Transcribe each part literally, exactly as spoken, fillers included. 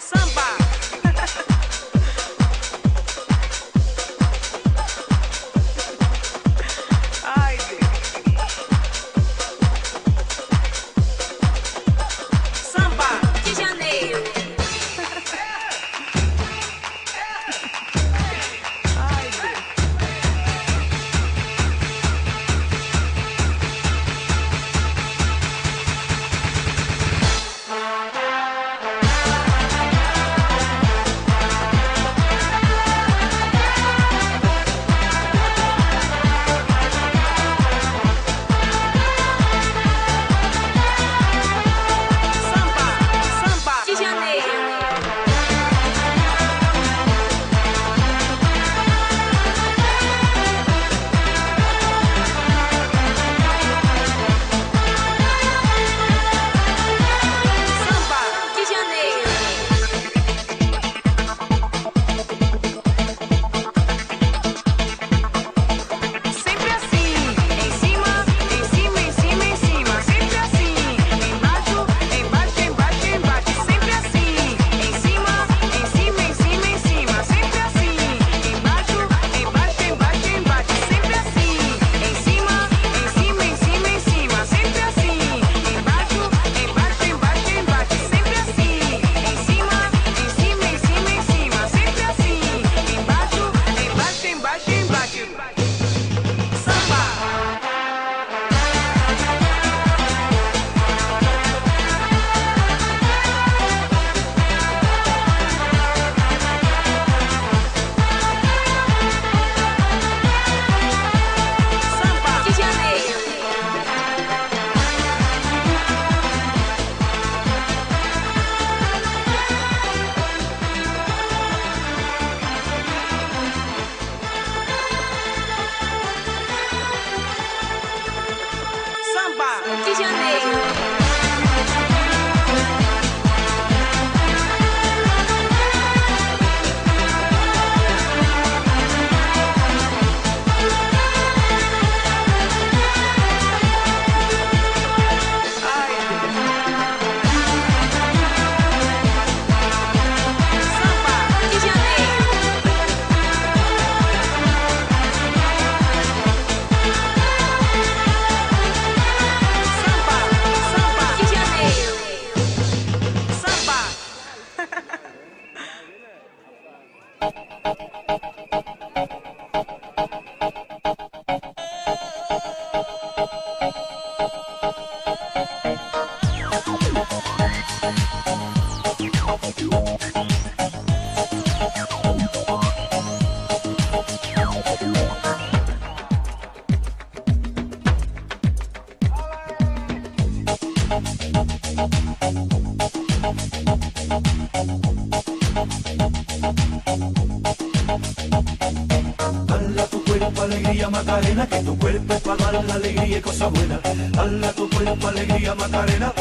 alegría Macarena, que tu cuerpo es para dar la alegría y cosas buenas. Dale tu cuerpo alegría Macarena,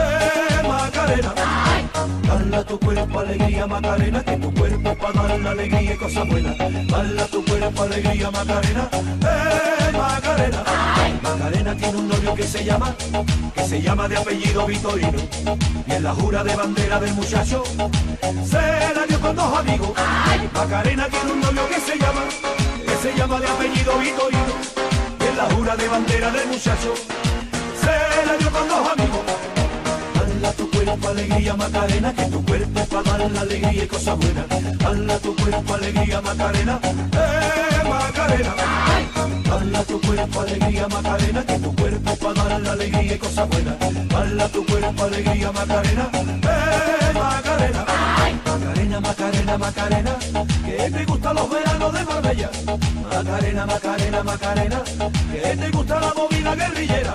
eh Macarena. Dale tu cuerpo alegría Macarena, que tu cuerpo es para dar la alegría y cosas buenas. Dale tu cuerpo alegría Macarena, eh Macarena. Macarena tiene un novio que se llama, que se llama de apellido Vitorino. Y en la jura de bandera del muchacho se la dio con dos amigos. Macarena tiene un novio que se llama, que se llama de apellido Vitorino. Y en la jura de bandera del muchacho se la dio con dos amigos. Dale a tu cuerpo alegría Macarena, que tu cuerpo es para dar la alegría y cosas buenas. Dale a tu cuerpo alegría Macarena, eh Macarena. Dale a tu cuerpo alegría Macarena, que tu cuerpo es para dar la alegría y cosas buenas. Dale a tu cuerpo alegría Macarena, eh Macarena. Macarena, Macarena, Macarena, que te gustan los veranos de Marbella. Macarena, Macarena, Macarena, que te gusta la movida guerrillera.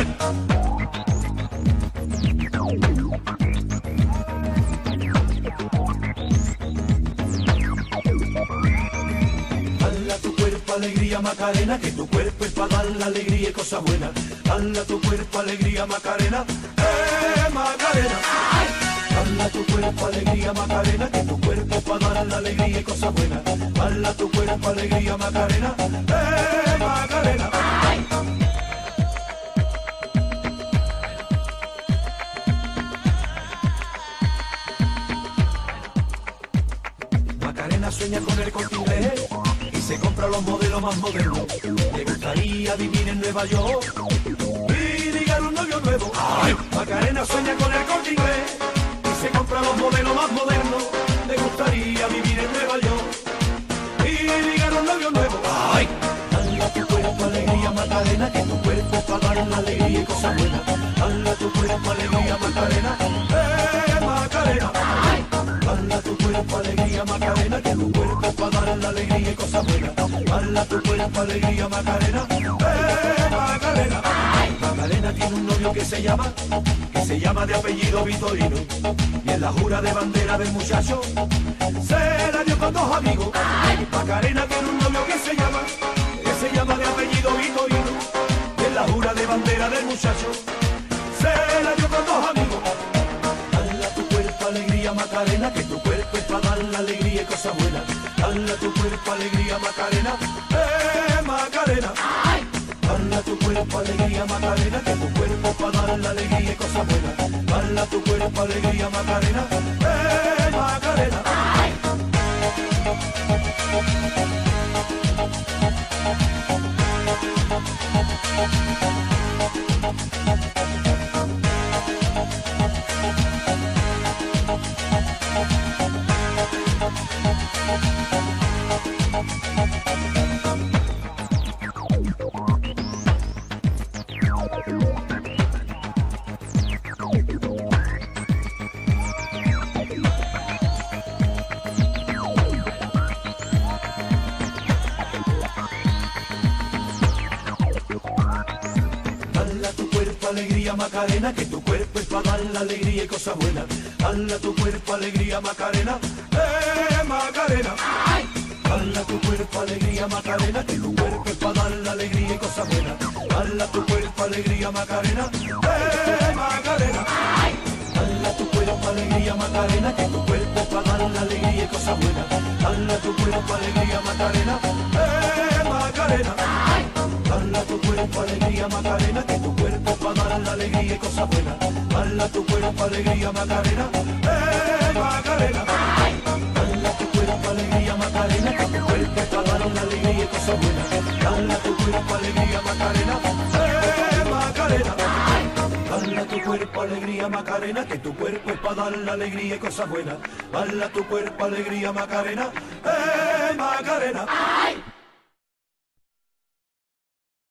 Dale a tu cuerpo alegría Macarena, que tu cuerpo es para dar la alegría y cosas buenas. Dale a tu cuerpo alegría Macarena, eh Macarena. Dale a tu cuerpo alegría Macarena, que tu cuerpo es para dar la alegría y cosas buenas. Dale a tu cuerpo alegría Macarena, eh Macarena. Macarena sueña con el Corte Inglés y se compra los modelos más modernos. Le gustaría vivir en Nueva York y ligar un novio nuevo. ¡Ay! Macarena sueña con el Corte Inglés y se compra los modelos más modernos. Le gustaría vivir en Nueva York y ligar un novio nuevo. ¡Ay! Dale a tu cuerpo alegría, Macarena, que tu cuerpo es para dar la alegría y cosas buenas. Dale a tu cuerpo alegría, Macarena, eh, Macarena. ¡Ay! Dale a tu cuerpo alegría, Macarena, que tu cuerpo es para dar la alegría y cosas buenas. Dale a tu cuerpo alegría, Macarena, eh, Macarena. ¡Ay! Macarena tiene un novio que se llama, que se llama de apellido Vitorino, y en la jura de bandera del muchacho se la dio con dos amigos. ¡Ay! Macarena tiene un novio que se llama, que se llama de apellido Vitorino, y en la jura de bandera del muchacho se la dio con dos amigos. Dale a tu cuerpo alegría, Macarena, que tu cuerpo es para dar la alegría y cosas buenas. Dale a tu cuerpo alegría, Macarena, eh, Macarena. ¡Ay! Dale a tu cuerpo alegría, Macarena, que tu cuerpo es para dar la alegría y cosas buenas. Dale a tu cuerpo alegría, Macarena, eh, Macarena. ¡Ay! Alegría, Macarena, que tu cuerpo es para dar la alegría y cosas buenas. Dale a tu cuerpo alegría, Macarena, eh, Macarena. ¡Ay! Dale a tu cuerpo alegría, Macarena, que tu cuerpo es para dar la alegría y cosas buenas. Dale a tu cuerpo alegría, Macarena, eh, Macarena. ¡Ay! Dale a tu cuerpo alegría, Macarena, que tu cuerpo es para dar la alegría y cosas buenas. Dale a tu cuerpo alegría, Macarena, eh, Macarena. ¡Ay! Dale a tu cuerpo alegría, Macarena, que tu cuerpo es para dar la alegría y cosas buenas. Dale a tu cuerpo alegría, Macarena, eh, Macarena. ¡Ay! Dale a tu cuerpo alegría, Macarena, que tu cuerpo es para dar la alegría y cosas buenas. Dale a tu cuerpo alegría, Macarena, eh, Macarena. ¡Ay! Dale a tu cuerpo alegría, Macarena, que tu cuerpo es para dar la alegría y cosas buenas. Dale a tu cuerpo alegría, Macarena, eh, Macarena. ¡Ay!